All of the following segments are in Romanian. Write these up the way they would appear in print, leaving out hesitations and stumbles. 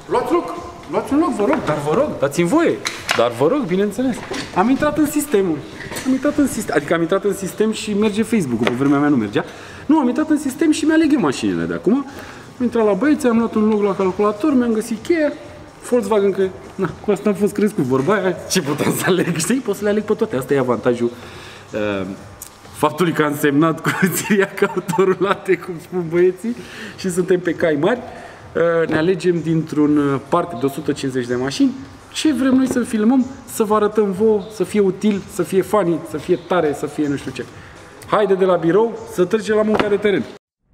Luați un loc, vă rog, dați-mi voie. Dar vă rog, bineînțeles. Am intrat în sistemul. Adică am intrat în sistem și merge Facebook-ul, pe vremea mea nu mergea. Nu, am intrat în sistem și mi-aleg eu mașinile de acum. Am intrat la băieți, am luat un loc la calculator, mi-am găsit cheia. Volkswagen, că na, cu asta am fost crescut, vorba aia, ce puteam să aleg, știi? Pot să le aleg pe toate, asta e avantajul faptului că am semnat cu țiriac autorulate, cum spun băieții, și suntem pe cai mari. Ne alegem dintr-un parc de 150 de mașini ce vrem noi să filmăm, să vă arătăm vouă, să fie util, să fie funny, să fie tare, să fie nu știu ce. Haide de la birou să trecem la munca de teren.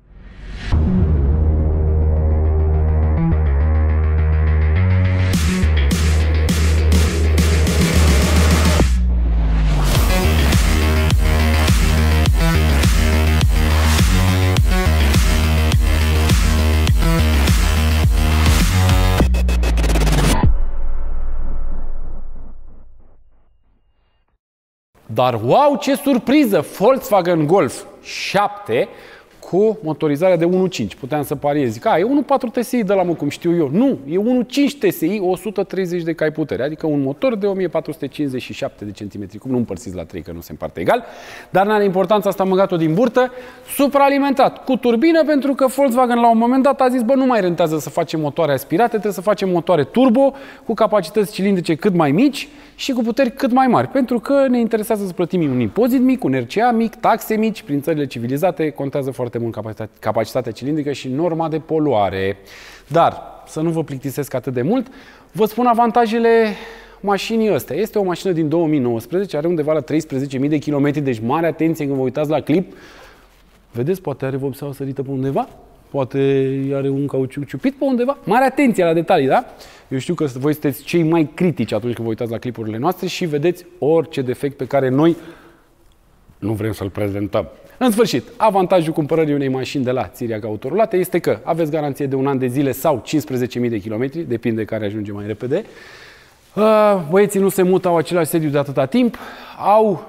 Dar wow, ce surpriză! Volkswagen Golf 7 cu motorizarea de 1.5. Puteam să pariez, zic, e 1.4 TSI de la mă, cum știu eu. Nu, e 1.5 TSI, 130 de cai putere, adică un motor de 1457 de centimetri. Cum nu împărțiți la 3, că nu se împarte egal. Dar n-are importanța asta, am băgat-o din burtă. Supraalimentat cu turbină, pentru că Volkswagen la un moment dat a zis, bă, nu mai rentează să facem motoare aspirate, trebuie să facem motoare turbo cu capacități cilindrice cât mai mici și cu puteri cât mai mari, pentru că ne interesează să plătim un impozit mic, un RCA mic, taxe mici. Prin țările civilizate contează foarte mult capacitatea cilindrică și norma de poluare. Dar, să nu vă plictisesc atât de mult, vă spun avantajele mașinii astea. Este o mașină din 2019, are undeva la 13.000 de kilometri, deci mare atenție când vă uitați la clip. Vedeți, poate are vopseaua sărită pe undeva? Poate are un cauciuc ciupit pe undeva? Mare atenție la detalii, da? Eu știu că voi sunteți cei mai critici atunci când vă uitați la clipurile noastre și vedeți orice defect pe care noi nu vrem să-l prezentăm. În sfârșit, avantajul cumpărării unei mașini de la țiriac autorulate este că aveți garanție de 1 an de zile sau 15.000 de kilometri, depinde care ajunge mai repede. Băieții nu se mută, au același sediu de atâta timp, au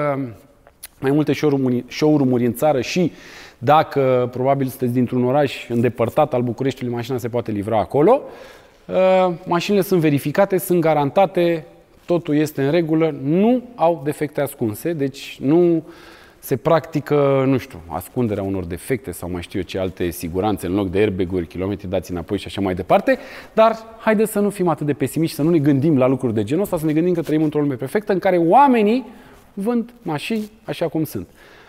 mai multe showroom-uri în țară și dacă probabil sunteți dintr-un oraș îndepărtat al Bucureștiului, mașina se poate livra acolo. Mașinile sunt verificate, sunt garantate, totul este în regulă, nu au defecte ascunse, deci nu se practică, nu știu, ascunderea unor defecte sau mai știu eu ce alte siguranțe în loc de airbag-uri, kilometri dați înapoi și așa mai departe. Dar haideți să nu fim atât de pesimiști, să nu ne gândim la lucruri de genul ăsta, să ne gândim că trăim într-o lume perfectă în care oamenii vând mașini așa cum sunt.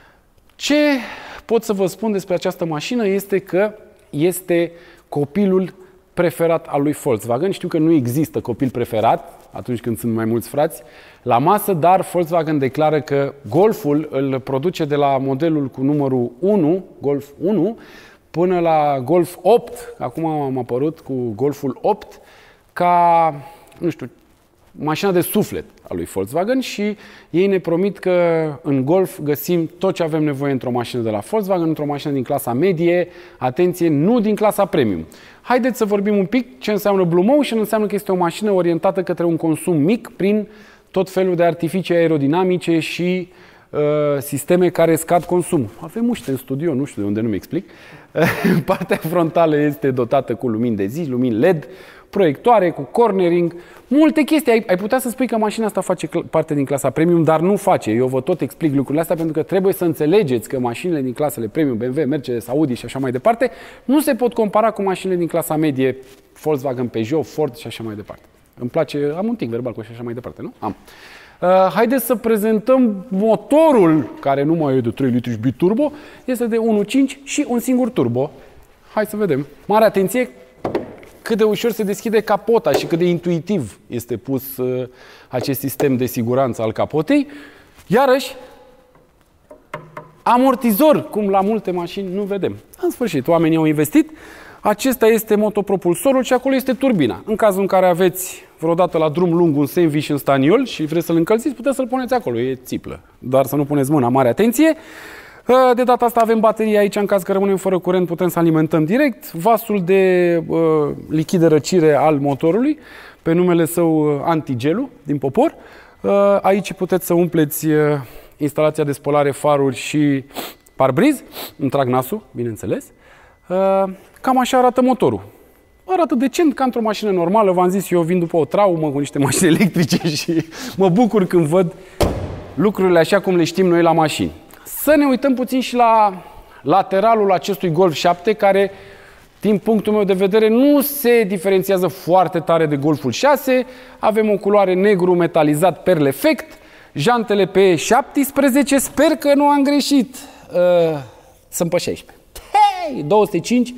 Ce pot să vă spun despre această mașină este că este copilul preferat al lui Volkswagen. Știu că nu există copil preferat atunci când sunt mai mulți frați la masă, dar Volkswagen declară că Golful îl produce de la modelul cu numărul 1, Golf 1, până la Golf 8. Acum am apărut cu Golful 8 ca, nu știu, mașina de suflet a lui Volkswagen și ei ne promit că în Golf găsim tot ce avem nevoie într-o mașină de la Volkswagen, într-o mașină din clasa medie, atenție, nu din clasa premium. Haideți să vorbim un pic ce înseamnă Blue Motion. Înseamnă că este o mașină orientată către un consum mic prin tot felul de artificii aerodinamice și sisteme care scad consumul. Avem uște în studio, nu știu de unde, nu-mi explic. Partea frontală este dotată cu lumini de zi, lumini LED, proiectoare, cu cornering, multe chestii. Ai putea să spui că mașina asta face parte din clasa premium, dar nu face. Eu vă tot explic lucrurile astea pentru că trebuie să înțelegeți că mașinile din clasele premium, BMW, Mercedes, Audi și așa mai departe, nu se pot compara cu mașinile din clasa medie, Volkswagen, Peugeot, Ford și așa mai departe. Îmi place, am un tic verbal cu așa mai departe, nu? Am. Haideți să prezentăm motorul, care nu mai e de 3 litri și biturbo, este de 1.5 și un singur turbo. Hai să vedem. Mare atenție cât de ușor se deschide capota și cât de intuitiv este pus acest sistem de siguranță al capotei. Iarăși, amortizor, cum la multe mașini nu vedem. În sfârșit, oamenii au investit. Acesta este motopropulsorul și acolo este turbina. În cazul în care aveți vreodată la drum lung un sandwich în staniol și vreți să-l încălziți, puteți să-l puneți acolo, e țiplă. Doar să nu puneți mâna, mare atenție. De data asta avem baterie aici, în caz că rămânem fără curent putem să alimentăm direct. Vasul de lichid de răcire al motorului, pe numele său Antigelu, din popor. Aici puteți să umpleți instalația de spălare, faruri și parbriz. Îmi trag nasul, bineînțeles. Cam așa arată motorul. arată decent ca într-o mașină normală. V-am zis, eu vin după o traumă cu niște mașini electrice și mă bucur când văd lucrurile așa cum le știm noi la mașini. Să ne uităm puțin și la lateralul acestui Golf 7, care, din punctul meu de vedere, nu se diferențiază foarte tare de Golful 6. Avem o culoare negru metalizat Perfect, jantele pe 17, sper că nu am greșit. Sunt pe 16. Hey! 205,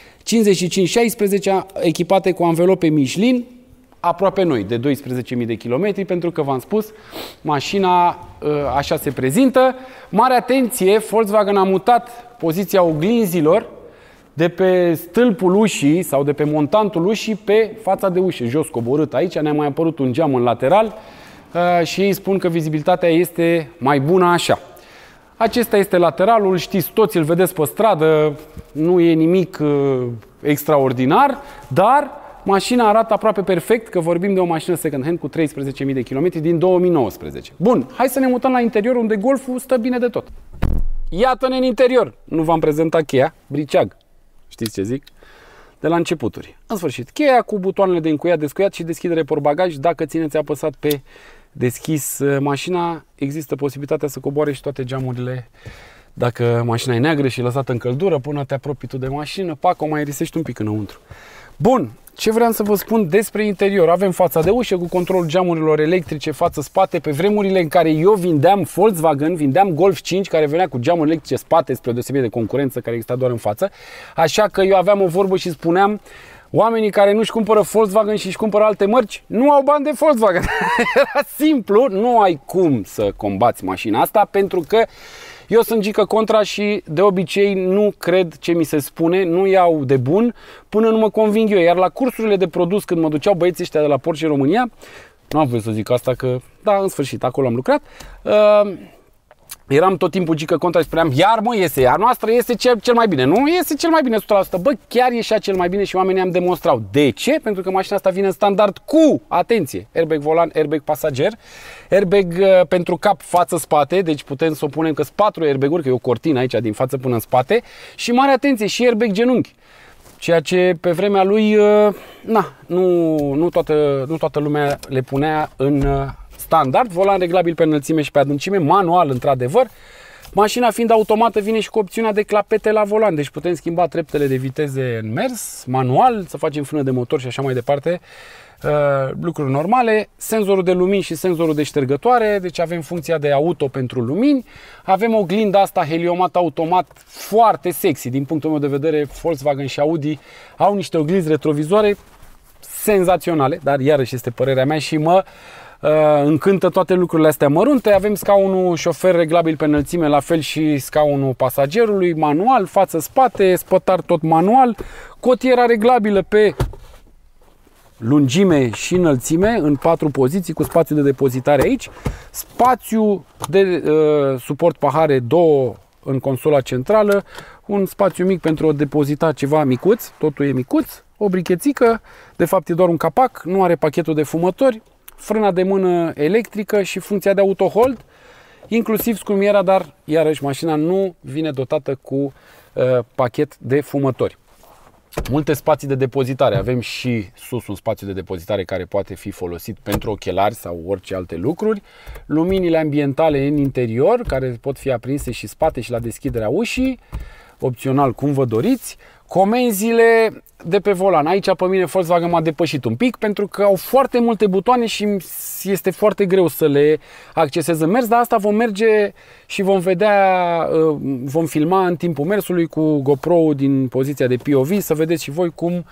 55-16, echipate cu anvelope Michelin, aproape noi, de 12.000 de kilometri, pentru că v-am spus, mașina așa se prezintă. Mare atenție, Volkswagen a mutat poziția oglinzilor de pe stâlpul ușii sau de pe montantul ușii pe fața de ușă, jos coborât. Aici ne-a mai apărut un geam în lateral și ei spun că vizibilitatea este mai bună așa. Acesta este lateralul, știți toți, îl vedeți pe stradă, nu e nimic extraordinar, dar mașina arată aproape perfect, că vorbim de o mașină second hand cu 13.000 de kilometri din 2019. Bun, hai să ne mutăm la interior, unde Golful stă bine de tot. Iată-ne în interior. Nu v-am prezentat cheia, briceag. Știți ce zic? De la începuturi. În sfârșit, cheia cu butoanele de încuiat, descuiat și deschidere portbagaj. Dacă țineți apăsat pe deschis mașina, există posibilitatea să coboare și toate geamurile. Dacă mașina e neagră și lăsată în căldură, până te apropii tu de mașină, pac, o mai risești un pic înăuntru. Bun, ce vreau să vă spun despre interior? Avem fața de ușă cu control geamurilor electrice față-spate. Pe vremurile în care eu vindeam Volkswagen, vindeam Golf 5, care venea cu geamuri electrice spate, spre deosebire de concurență care exista doar în față. Așa că eu aveam o vorbă și spuneam: oamenii care nu-și cumpără Volkswagen și își cumpără alte mărci, nu au bani de Volkswagen. Era simplu, nu ai cum să combați mașina asta, pentru că eu sunt gică contra și de obicei nu cred ce mi se spune, nu iau de bun până nu mă conving eu. Iar la cursurile de produs, când mă duceau băieții ăștia de la Porsche România, nu am voie să zic asta că, da, în sfârșit, acolo am lucrat, eram tot timpul gică contra și spuneam: iar mă iese, a noastră iese cel mai bine. Nu iese cel mai bine 100%. Bă, chiar ieșea cel mai bine și oamenii am demonstrau. De ce? Pentru că mașina asta vine în standard cu, atenție, airbag volan, airbag pasager, airbag pentru cap față-spate, deci putem să o punem că sunt 4 airbag-uri, că e o cortină aici din față până în spate, și mare atenție, și airbag genunchi. Ceea ce pe vremea lui, nu toată lumea le punea în standard. Volan reglabil pe înălțime și pe adâncime, manual într-adevăr. Mașina fiind automată vine și cu opțiunea de clapete la volan, deci putem schimba treptele de viteze în mers, manual, să facem frână de motor și așa mai departe. Lucruri normale, senzorul de lumini și senzorul de ștergătoare, deci avem funcția de auto pentru lumini, avem oglinda asta heliomat automat foarte sexy. Din punctul meu de vedere, Volkswagen și Audi au niște oglinzi retrovizoare senzaționale, dar iarăși este părerea mea și mă încântă toate lucrurile astea mărunte. Avem scaunul șofer reglabil pe înălțime, la fel și scaunul pasagerului, manual, față-spate, spătar tot manual, cotiera reglabilă pe lungime și înălțime în 4 poziții cu spațiu de depozitare aici, spațiu de suport pahare 2 în consola centrală, un spațiu mic pentru a depozita ceva micuț, totul e micuț, o brichețică, de fapt e doar un capac, nu are pachetul de fumători, frâna de mână electrică și funcția de auto-hold, inclusiv scumiera, dar iarăși mașina nu vine dotată cu pachet de fumători. Multe spații de depozitare, avem și sus un spațiu de depozitare care poate fi folosit pentru ochelari sau orice alte lucruri. Luminile ambientale în interior, care pot fi aprinse și spate și la deschiderea ușii, opțional cum vă doriți. Comenzile de pe volan. Aici pe mine Volkswagen m-a depășit un pic pentru că au foarte multe butoane și este foarte greu să le accesez în mers, dar asta vom merge și vom vedea, vom filma în timpul mersului cu GoPro din poziția de POV, să vedeți și voi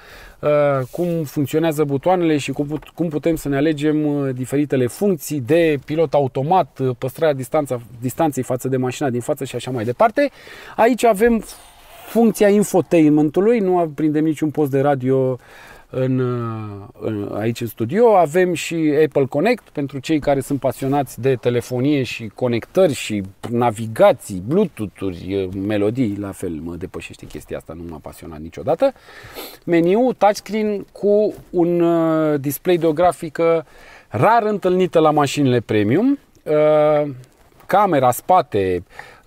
cum funcționează butoanele și cum putem să ne alegem diferitele funcții de pilot automat, păstrarea distanței față de mașina din față și așa mai departe. Aici avem funcția infotainmentului, nu prindem niciun post de radio aici în studio. Avem și Apple Connect pentru cei care sunt pasionați de telefonie și conectări și navigații, Bluetooth-uri, melodii, la fel mă depășește chestia asta, nu m-a pasionat niciodată. Meniu touchscreen cu un display de o grafică rar întâlnită la mașinile premium. camera, spate,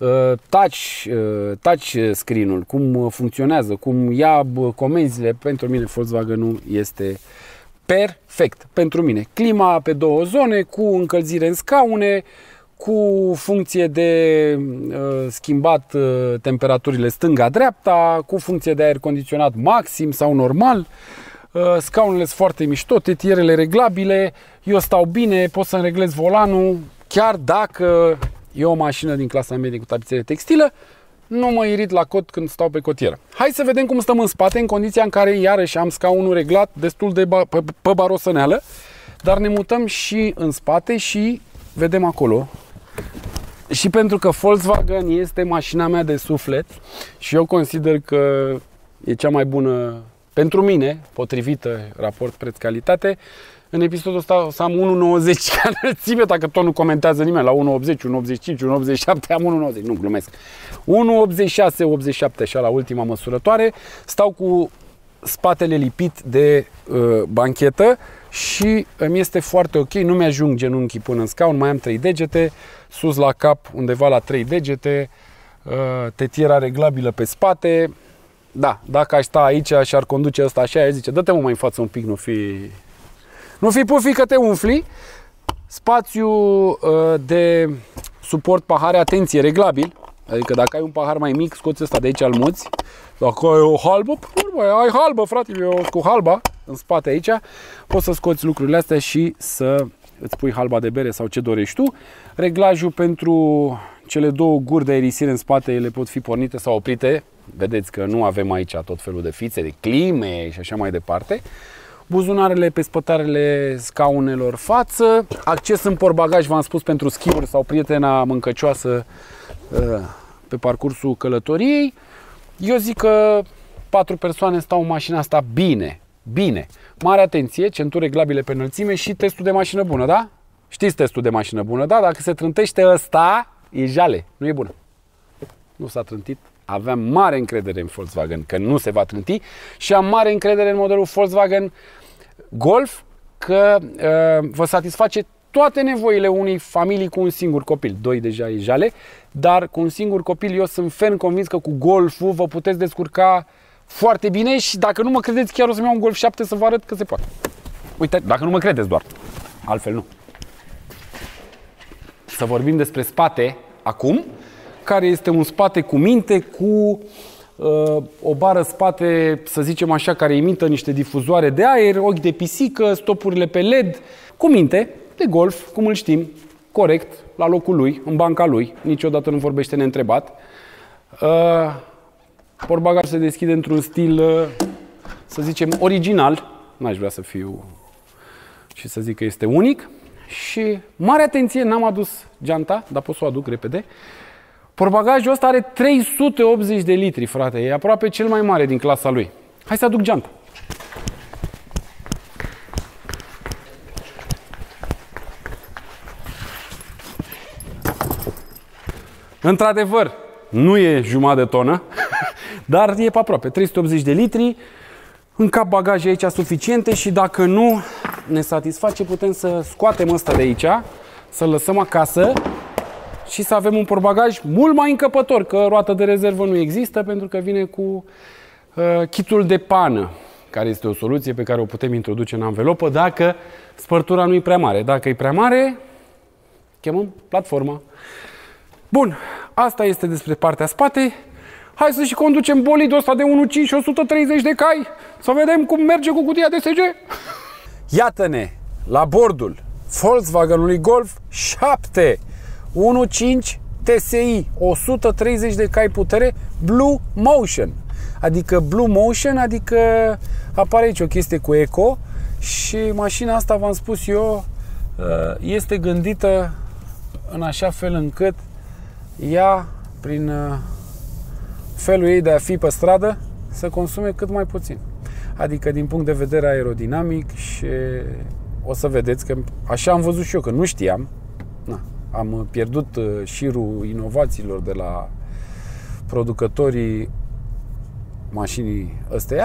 touch screen-ul, cum funcționează, cum ia comenzile, pentru mine Volkswagen-ul este perfect. Pentru mine, clima pe 2 zone, cu încălzire în scaune, cu funcție de schimbat temperaturile stânga-dreapta, cu funcție de aer condiționat maxim sau normal. Scaunele sunt foarte mișto, tetierele reglabile, eu stau bine, pot să-mi reglez volanul, chiar dacă e o mașină din clasa medie cu tapiserie textilă, nu mă irit la cot când stau pe cotieră. Hai să vedem cum stăm în spate, în condiția în care iarăși am scaunul reglat destul de pe barosăneală, dar ne mutăm și în spate și vedem acolo. Și pentru că Volkswagen este mașina mea de suflet și eu consider că e cea mai bună pentru mine, potrivită raport preț-calitate, în episodul ăsta o să am 1,90 ca înălțime, dacă tot nu comentează nimeni, la 1,80, 1,85, 1,87, am 1,90, nu glumesc. 1,86, 87, așa la ultima măsurătoare, stau cu spatele lipit de banchetă și îmi este foarte ok, nu mi-ajung genunchii până în scaun, mai am 3 degete, sus la cap undeva la 3 degete, tetiera reglabilă pe spate. Da, dacă aș sta aici și ar conduce ăsta așa, aș zice, dă-te mă mai în față un pic, nu fi pufi că te umfli. Spațiu de suport pahare, atenție, reglabil. Adică dacă ai un pahar mai mic, scoți ăsta de aici, îl muți. Dacă ai o halbă, ai halbă, frate, eu cu halba în spate aici, poți să scoți lucrurile astea și să îți pui halba de bere sau ce dorești tu. Reglajul pentru cele 2 guri de aerisire în spate, ele pot fi pornite sau oprite. Vedeți că nu avem aici tot felul de fițe, de clime și așa mai departe. Buzunarele pe spătarele scaunelor față. Acces în portbagaj, v-am spus, pentru schiuri sau prietena mâncăcioasă pe parcursul călătoriei. Eu zic că 4 persoane stau în mașina asta bine. Bine. Mare atenție, centuri reglabile pe înălțime și testul de mașină bună, da? Știți testul de mașină bună, da? Dacă se trântește ăsta, e jale, nu e bună. Nu s-a trântit. Aveam mare încredere în Volkswagen că nu se va trânti și am mare încredere în modelul Volkswagen Golf că vă satisface toate nevoile unei familii cu un singur copil. 2 deja e jale, dar cu un singur copil eu sunt ferm convins că cu Golful vă puteți descurca foarte bine și dacă nu mă credeți, chiar o să-mi iau un Golf 7 să vă arăt că se poate. Uite, dacă nu mă credeți doar, altfel nu. Să vorbim despre spate acum, care este un spate cu minte, cu o bară spate, să zicem așa, care imită niște difuzoare de aer, ochi de pisică, stopurile pe LED, cu minte, de Golf, cum îl știm, corect, la locul lui, în banca lui, niciodată nu vorbește neîntrebat. Portbagajul se deschide într-un stil, să zicem, original, n-aș vrea să fiu și să zic că este unic. Și mare atenție, n-am adus geanta, dar pot să o aduc repede. Portbagajul ăsta are 380 de litri, frate, e aproape cel mai mare din clasa lui. Hai să aduc geanta. Într-adevăr, nu e jumătate de tonă, dar e pe aproape, 380 de litri. În cap bagaje aici suficiente și dacă nu ne satisface, putem să scoatem ăsta de aici, să-l lăsăm acasă și să avem un portbagaj mult mai încăpător, că roată de rezervă nu există pentru că vine cu kitul de pană, care este o soluție pe care o putem introduce în anvelopă dacă spărtura nu e prea mare. Dacă e prea mare, chemăm platforma. Bun, asta este despre partea spate. Hai să și conducem bolidul ăsta de 1.5 și 130 de cai, să vedem cum merge cu cutia DSG. Iată-ne la bordul Volkswagenului Golf 7 1.5 TSI, 130 de cai putere, Blue Motion. Adică Blue Motion, adică apare aici o chestie cu eco și mașina asta, v-am spus eu, este gândită în așa fel încât ea, prin felul ei de a fi pe stradă, să consume cât mai puțin. Adică din punct de vedere aerodinamic și o să vedeți că așa am văzut și eu, că nu știam. Na, am pierdut șirul inovațiilor de la producătorii mașinii ăsteia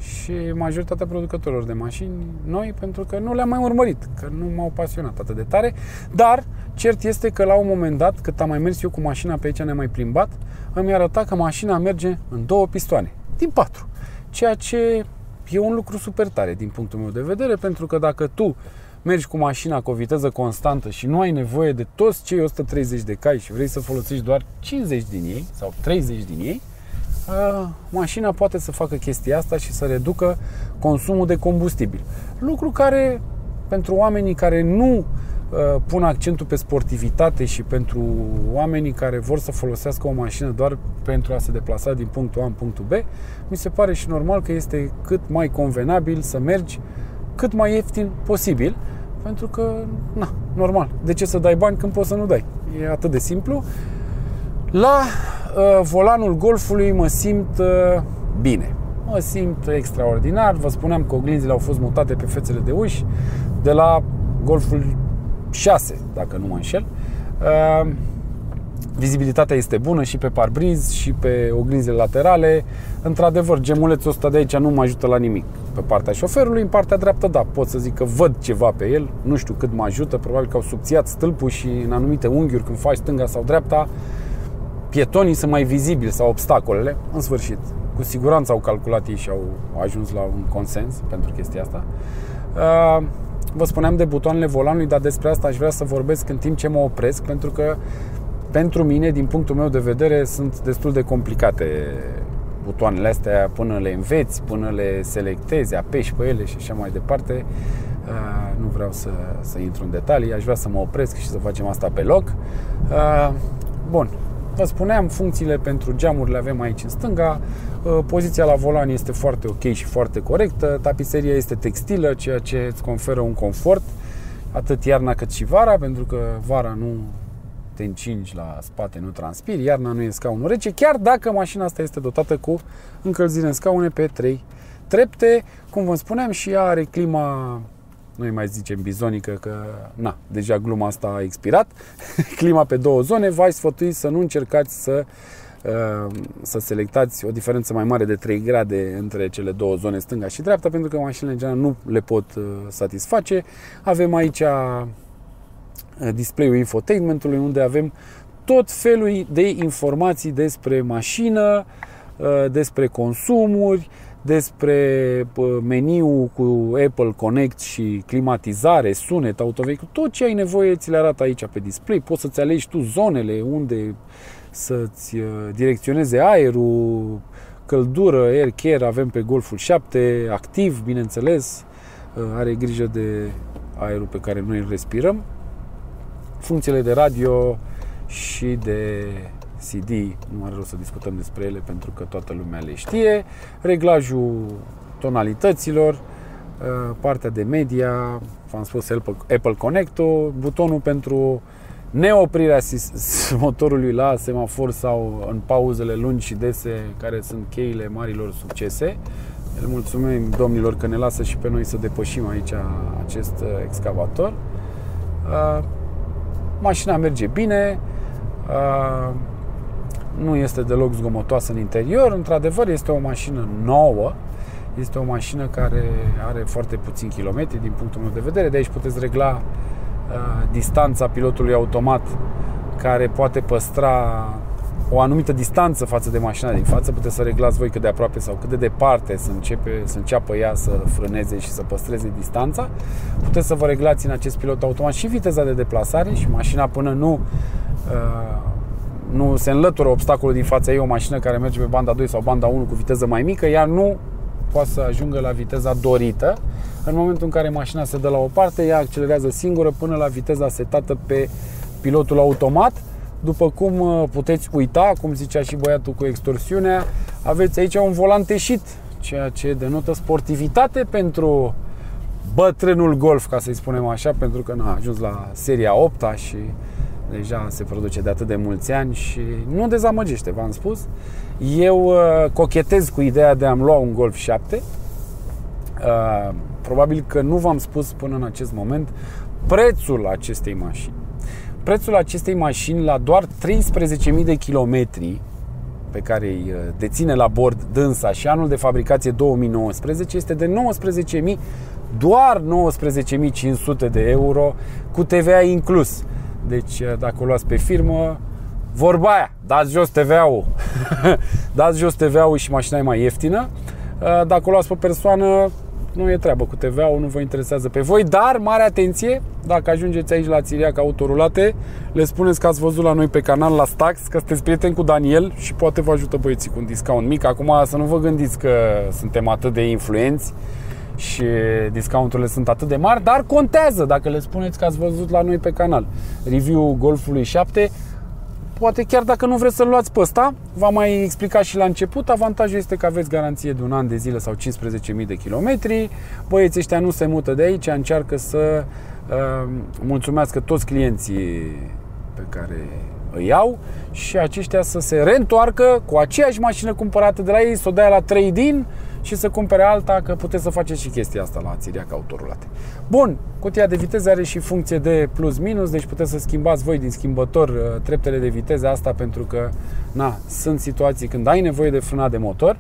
și majoritatea producătorilor de mașini noi, pentru că nu le-am mai urmărit, că nu m-au pasionat atât de tare, dar cert este că la un moment dat, cât am mai mers eu cu mașina pe aici, ne-am mai plimbat, îmi arăta că mașina merge în 2 pistoane, din 4, ceea ce e un lucru super tare din punctul meu de vedere, pentru că dacă tu mergi cu mașina cu o viteză constantă și nu ai nevoie de toți cei 130 de cai și vrei să folosești doar 50 din ei sau 30 din ei, mașina poate să facă chestia asta și să reducă consumul de combustibil. Lucru care, pentru oamenii care nu pun accentul pe sportivitate și pentru oamenii care vor să folosească o mașină doar pentru a se deplasa din punctul A în punctul B, mi se pare și normal că este cât mai convenabil să mergi cât mai ieftin posibil, pentru că, normal, de ce să dai bani când poți să nu dai? E atât de simplu. La volanul Golfului mă simt bine. Mă simt extraordinar. Vă spuneam că oglinzile au fost mutate pe fețele de uși de la Golful 6, dacă nu mă înșel. Vizibilitatea este bună și pe parbriz și pe oglinzile laterale. Într-adevăr, gemulețul ăsta de aici nu mă ajută la nimic pe partea șoferului. În partea dreaptă, da, pot să zic că văd ceva pe el. Nu știu cât mă ajută. Probabil că au subțiat stâlpul și în anumite unghiuri, când faci stânga sau dreapta, pietonii sunt mai vizibili sau obstacolele. În sfârșit, cu siguranță au calculat ei și au ajuns la un consens pentru chestia asta. Vă spuneam de butoanele volanului, dar despre asta aș vrea să vorbesc în timp ce mă opresc, pentru că pentru mine, din punctul meu de vedere, sunt destul de complicate butoanele astea, până le înveți, până le selectezi, apeși pe ele și așa mai departe. Nu vreau să intru în detalii, aș vrea să mă opresc și să facem asta pe loc. Bun, vă spuneam, funcțiile pentru geamuri le avem aici în stânga, poziția la volan este foarte ok și foarte corectă, tapiseria este textilă, ceea ce îți conferă un confort, atât iarna cât și vara, pentru că vara nu te încingi la spate, nu transpiri, iarna nu e scaunul rece, chiar dacă mașina asta este dotată cu încălzire în scaune pe 3 trepte, cum vă spuneam, și ea are clima, noi mai zicem bizonică, că deja gluma asta a expirat, clima pe 2 zone. V-aș sfătui să nu încercați să selectați o diferență mai mare de 3 grade între cele 2 zone, stânga și dreapta, pentru că mașinile în general nu le pot satisface. Avem aici display-ul infotainmentului, unde avem tot felul de informații despre mașină, despre consumuri, despre meniul cu Apple Connect și climatizare, sunet, autovehicul, tot ce ai nevoie ți le arată aici pe display. Poți să-ți alegi tu zonele unde să-ți direcționeze aerul, căldură, air care, avem pe Golful 7, activ, bineînțeles, are grijă de aerul pe care noi îl respirăm. Funcțiile de radio și de CD, nu are rost să discutăm despre ele pentru că toată lumea le știe. Reglajul tonalităților, partea de media, v-am spus Apple Connect-ul, butonul pentru neoprirea motorului la semafor sau în pauzele lungi și dese, care sunt cheile marilor succese. Le mulțumim domnilor că ne lasă și pe noi să depășim aici acest excavator. Mașina merge bine, nu este deloc zgomotoasă în interior. Într-adevăr, este o mașină nouă, este o mașină care are foarte puțini kilometri din punctul meu de vedere. De aici puteți regla distanța pilotului automat, care poate păstra o anumită distanță față de mașina din față. Puteți să reglați voi cât de aproape sau cât de departe să înceapă ea să frâneze și să păstreze distanța. Puteți să vă reglați în acest pilot automat și viteza de deplasare, și mașina, până nu se înlătură obstacolul din fața ei, o mașină care merge pe banda 2 sau banda 1 cu viteză mai mică, ea nu poate să ajungă la viteza dorită. În momentul în care mașina se dă la o parte, ea accelerează singură până la viteza setată pe pilotul automat. După cum puteți uita, cum zicea și băiatul cu extorsiunea, aveți aici un volan teșit, ceea ce denotă sportivitate pentru bătrânul Golf, ca să-i spunem așa, pentru că a ajuns la seria 8-a și deja se produce de atât de mulți ani și nu dezamăgește, v-am spus. Eu cochetez cu ideea de a-mi lua un Golf 7. Probabil că nu v-am spus până în acest moment prețul acestei mașini. Prețul acestei mașini, la doar 13.000 de kilometri, pe care îi deține la bord dânsa și anul de fabricație 2019 este de 19.000, doar 19.500 de euro cu TVA inclus. Deci dacă o luați pe firmă, vorba aia, dați jos TVA-ul. Dați jos TVA-ul și mașina e mai ieftină. Dacă o luați pe persoană, nu e treabă cu TVA-ul, nu vă interesează pe voi. Dar, mare atenție, dacă ajungeți aici la Țiriac Autorulate, le spuneți că ați văzut la noi pe canal la Stax, că sunteți prieteni cu Daniel și poate vă ajută băieții cu un discount mic. Acum să nu vă gândiți că suntem atât de influenți și discounturile sunt atât de mari, dar contează dacă le spuneți că ați văzut la noi pe canal review-ul Golfului 7. Poate chiar dacă nu vreți să-l luați pe ăsta, v-am mai explicat și la început, avantajul este că aveți garanție de 1 an de zile sau 15.000 de kilometri. Băieții ăștia nu se mută de aici, încearcă să mulțumească toți clienții pe care îi iau și aceștia să se reîntoarcă cu aceeași mașină cumpărată de la ei, să o dea la trade-in și să cumpere alta, că puteți să faceți și chestia asta la Țiriac Autorulate. Bun, cutia de viteze are și funcție de plus-minus, deci puteți să schimbați voi din schimbător treptele de viteze, asta pentru că sunt situații când ai nevoie de frânat de motor,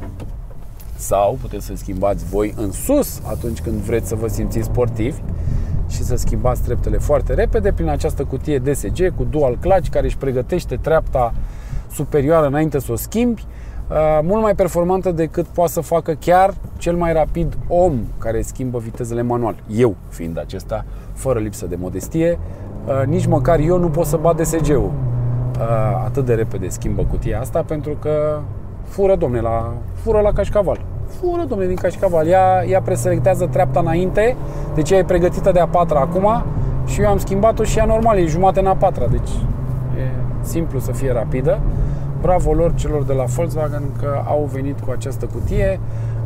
sau puteți să schimbați voi în sus atunci când vreți să vă simțiți sportivi și să schimbați treptele foarte repede prin această cutie DSG cu dual clutch care își pregătește treapta superioară înainte să o schimbi. Mult mai performantă decât poate să facă chiar cel mai rapid om care schimbă vitezele manual. Eu fiind acesta, fără lipsă de modestie, nici măcar eu nu pot să bat DSG-ul atât de repede schimbă cutia asta, pentru că fură, domne, fură la cașcaval. Fură, domne, din cașcaval. Ea preselectează treapta înainte, deci ea e pregătită de a patra acum și eu am schimbat-o și ea normal, e jumate în a patra, deci e simplu să fie rapidă. Bravo lor, celor de la Volkswagen, că au venit cu această cutie.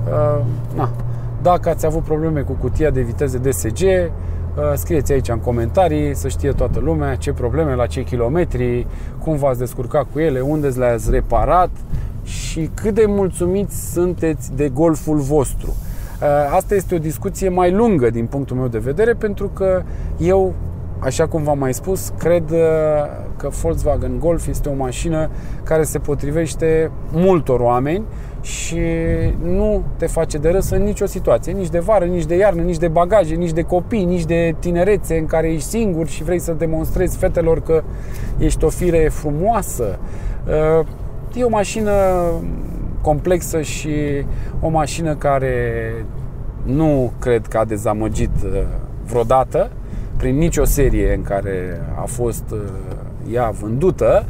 Dacă ați avut probleme cu cutia de viteze DSG, scrieți aici în comentarii să știe toată lumea ce probleme, la ce kilometri, cum v-ați descurcat cu ele, unde le-ați reparat și cât de mulțumiți sunteți de Golful vostru. Asta este o discuție mai lungă din punctul meu de vedere, pentru că eu, așa cum v-am mai spus, cred că Volkswagen Golf este o mașină care se potrivește multor oameni și nu te face de râs în nicio situație, nici de vară, nici de iarnă, nici de bagaje, nici de copii, nici de tinerețe în care ești singur și vrei să demonstrezi fetelor că ești o fire frumoasă. E o mașină complexă și o mașină care nu cred că a dezamăgit vreodată prin nicio serie în care a fost ea vândută.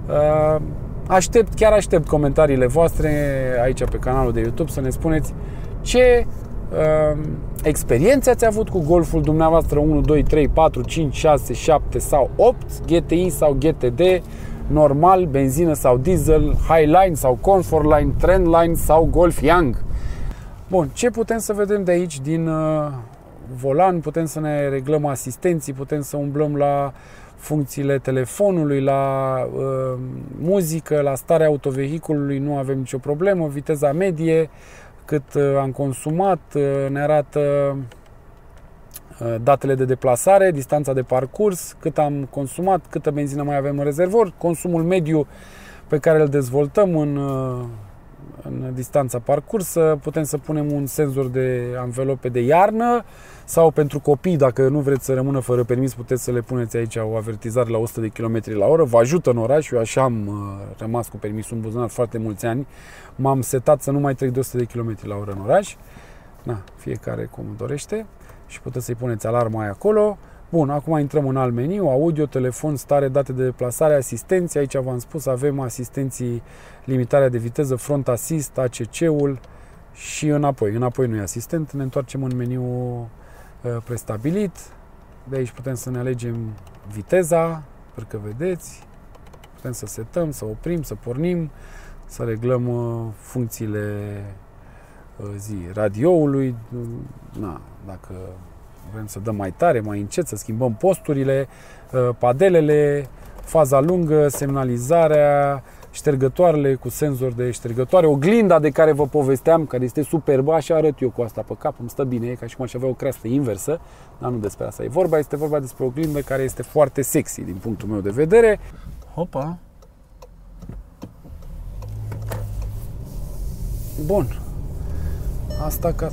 Chiar aștept comentariile voastre aici pe canalul de YouTube să ne spuneți ce experiențe ați avut cu Golful dumneavoastră 1, 2, 3, 4, 5, 6, 7 sau 8, GTI sau GTD, normal, benzină sau diesel, Highline sau Comfortline, Trendline sau Golf Young. Bun, ce putem să vedem de aici din volan? Putem să ne reglăm asistenții, putem să umblăm la funcțiile telefonului, la muzică, la starea autovehiculului, nu avem nicio problemă, viteza medie, cât am consumat, ne arată datele de deplasare, distanța de parcurs, cât am consumat, câtă benzină mai avem în rezervor, consumul mediu pe care îl dezvoltăm în distanța parcursă. Putem să punem un senzor de anvelope de iarnă sau pentru copii, dacă nu vreți să rămână fără permis, puteți să le puneți aici o avertizare la 100 de km la oră. Vă ajută în oraș, eu așa am rămas cu permisul în buzunar foarte mulți ani. M-am setat să nu mai trec de 100 de km la oră în oraș. Fiecare cum dorește și puteți să-i puneți alarma aia acolo. Bun, acum intrăm în alt meniu, audio, telefon, stare, date de deplasare, asistenți. Aici v-am spus, avem asistenții, limitarea de viteză, front assist, ACC-ul și înapoi. Înapoi nu e asistent, ne întoarcem în meniu prestabilit. De aici putem să ne alegem viteza, sper că vedeți. Putem să setăm, să oprim, să pornim, să reglăm funcțiile radioului. Dacă vrem să dăm mai tare, mai încet, să schimbăm posturile, padelele, faza lungă, semnalizarea, ștergătoarele cu senzor de ștergătoare, oglinda de care vă povesteam, care este superbă, așa arăt eu cu asta pe cap, îmi stă bine, e ca și cum aș avea o creastă inversă, dar nu despre asta e vorba, este vorba despre o oglindă care este foarte sexy din punctul meu de vedere. Hopa! Bun. Asta ca...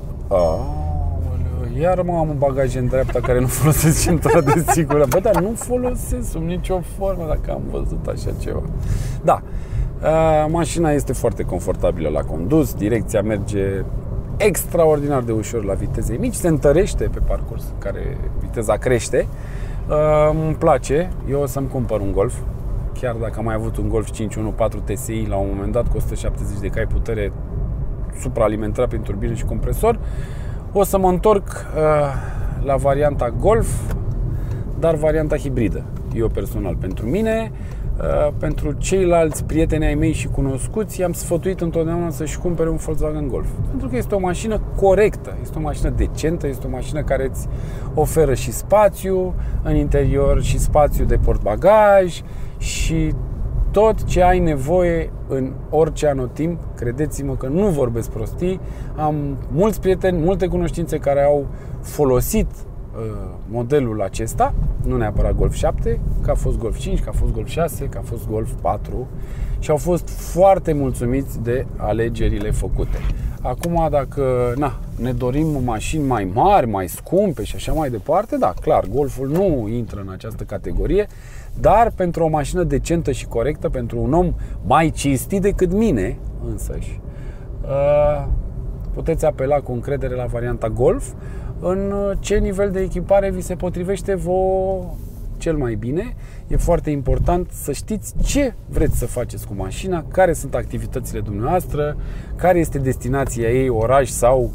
Iar am un bagaj în dreapta care nu folosesc centura de sigură. Bă, dar nu folosesc sub nicio formă dacă am văzut așa ceva. Da, mașina este foarte confortabilă la condus, direcția merge extraordinar de ușor la viteze mici, se întărește pe parcurs, care viteza crește. Îmi place, eu o să-mi cumpăr un Golf, chiar dacă am mai avut un Golf 514 TSI la un moment dat cu 170 de cai putere supraalimentat prin turbină și compresor. O să mă întorc la varianta Golf, dar varianta hibridă. Eu personal, pentru mine, pentru ceilalți prieteni ai mei și cunoscuți, i-am sfătuit întotdeauna să-și cumpere un Volkswagen Golf. Pentru că este o mașină corectă, este o mașină decentă, este o mașină care îți oferă și spațiu în interior, și spațiu de portbagaj și tot ce ai nevoie în orice anotimp. Credeți-mă că nu vorbesc prostii. Am mulți prieteni, multe cunoștințe care au folosit modelul acesta, nu neapărat Golf 7, că a fost Golf 5, că a fost Golf 6, că a fost Golf 4 și au fost foarte mulțumiți de alegerile făcute. Acum, dacă ne dorim mașini mai mari, mai scumpe și așa mai departe, da, clar, Golful nu intră în această categorie, dar pentru o mașină decentă și corectă, pentru un om mai cinstit decât mine însăși, puteți apela cu încredere la varianta Golf. În ce nivel de echipare vi se potrivește vouă cel mai bine. E foarte important să știți ce vreți să faceți cu mașina, care sunt activitățile dumneavoastră, care este destinația ei, oraș sau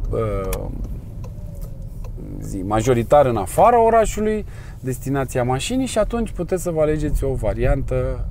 majoritar în afara orașului, destinația mașinii, și atunci puteți să vă alegeți o variantă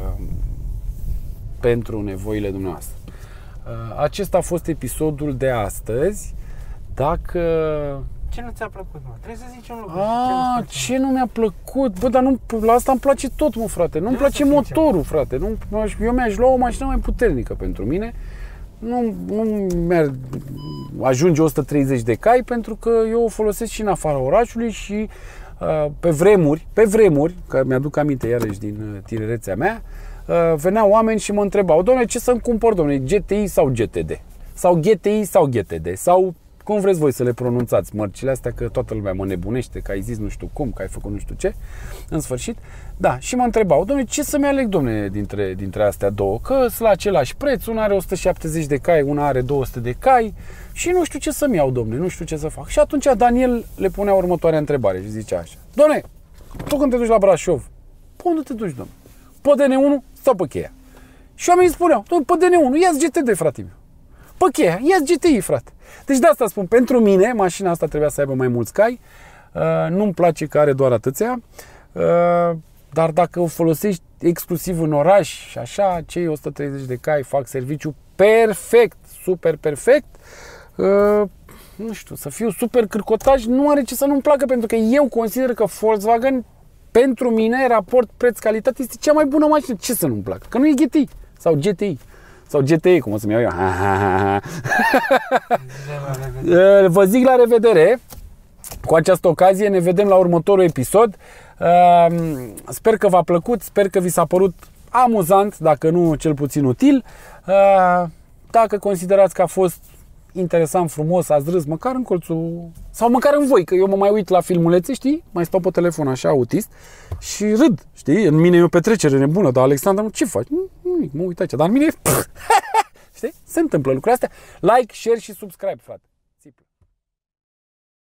pentru nevoile dumneavoastră. Acesta a fost episodul de astăzi. Dacă... Ce nu ți-a plăcut, mă? Trebuie să zici un lucru. Ce nu mi-a plăcut? Bă, dar nu, la asta îmi place tot, mă, frate. Nu-mi place motorul, frate. Eu mi-aș lua o mașină mai puternică pentru mine. Nu mi-ar ajunge 130 de cai, pentru că eu o folosesc și în afara orașului și pe vremuri, că mi-aduc aminte iarăși din tinerețea mea, veneau oameni și mă întrebau: dom'le, ce să-mi cumpăr, dom'le, GTI sau GTD? Sau GTI sau GTD? Sau cum vreți voi să le pronunțați mărcile astea, că toată lumea mă nebunește că ai zis nu știu cum, că ai făcut nu știu ce. În sfârșit, da, și mă întrebau: dom'le, ce să-mi aleg, dom'le, dintre astea două? Că sunt la același preț, una are 170 de cai, una are 200 de cai și nu știu ce să-mi iau, dom'le, nu știu ce să fac. Și atunci Daniel le punea următoarea întrebare și zicea așa: dom'le, tu când te duci la Brașov, pe unde te duci, dom'le? Pe DN1 sau pe Cheia? Și oamenii spuneau: dom'le, pe DN1, ia-ți GTD, frate meu. Pe Cheia, ia-ți GTI, frate. Deci de asta spun, pentru mine, mașina asta trebuia să aibă mai mulți cai. Nu-mi place că are doar atâția. Dar dacă o folosești exclusiv în oraș și așa, cei 130 de cai fac serviciu perfect, super perfect. Nu știu, să fiu super cârcotaj nu are ce să nu-mi placă, pentru că eu consider că Volkswagen, pentru mine, raport preț-calitate, este cea mai bună mașină. Ce să nu-mi placă? Că nu e GTI sau GTI. Sau GTI, cum o să-mi iau eu. Vă zic la revedere. Cu această ocazie ne vedem la următorul episod. Sper că v-a plăcut, sper că vi s-a părut amuzant, dacă nu cel puțin util. Dacă considerați că a fost interesant, frumos, ați râs, măcar în colțul, sau măcar în voi, că eu mă mai uit la filmulețe, știi? Mai stau pe telefon așa, autist, și râd, știi? În mine e o petrecere nebună, dar Alexandru, ce faci? Nimic, mă uit aici, dar în mine știi? Se întâmplă lucrurile astea. Like, share și subscribe, frate.